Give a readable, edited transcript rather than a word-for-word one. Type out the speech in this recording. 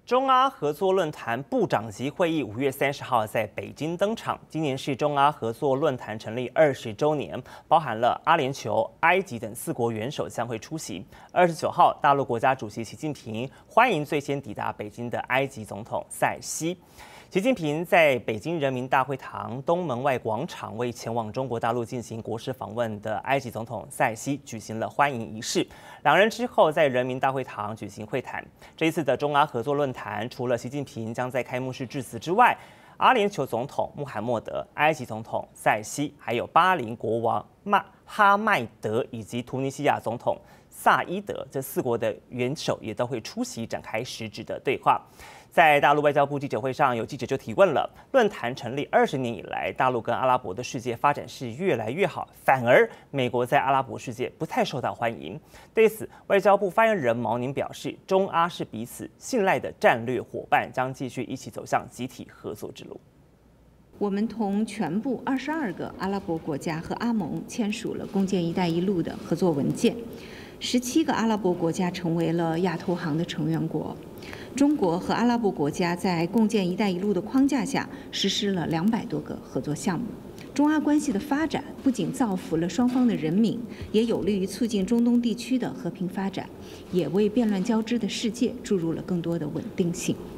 中阿合作论坛部长级会议5月30号在北京登场。今年是中阿合作论坛成立20周年，包含了阿联酋、埃及等4国元首将会出席。29号，大陆国家主席习近平欢迎最先抵达北京的埃及总统塞西。习近平在北京人民大会堂东门外广场为前往中国大陆进行国事访问的埃及总统塞西举行了欢迎仪式。两人之后在人民大会堂举行会谈。这一次的中阿合作论坛，除了习近平将在开幕式致辞之外，阿联酋总统穆罕默德、埃及总统塞西，还有巴林国王哈迈德以及突尼西亚总统萨伊德这4国的元首也都会出席，展开实质的对话。在大陆外交部记者会上，有记者就提问了：论坛成立20年以来，大陆跟阿拉伯的世界发展是越来越好，反而美国在阿拉伯世界不太受到欢迎。对此，外交部发言人毛宁表示，中阿是彼此信赖的战略伙伴，将继续一起走向集体合作之路。 我们同全部22个阿拉伯国家和阿盟签署了共建“一带一路”的合作文件，17个阿拉伯国家成为了亚投行的成员国。中国和阿拉伯国家在共建“一带一路”的框架下实施了200多个合作项目。中阿关系的发展不仅造福了双方的人民，也有利于促进中东地区的和平发展，也为变乱交织的世界注入了更多的稳定性。